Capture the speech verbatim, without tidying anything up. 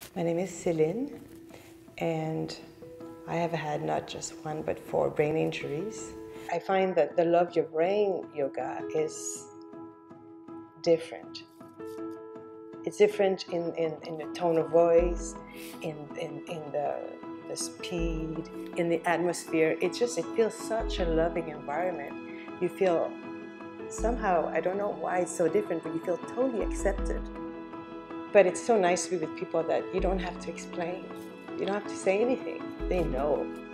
My name is Celine, and I have had not just one but four brain injuries. I find that the Love Your Brain yoga is different. It's different in, in, in the tone of voice, in, in, in the, the speed, in the atmosphere. It just, it feels such a loving environment. You feel somehow, I don't know why it's so different, but you feel totally accepted. But it's so nice to be with people that you don't have to explain. You don't have to say anything. They know.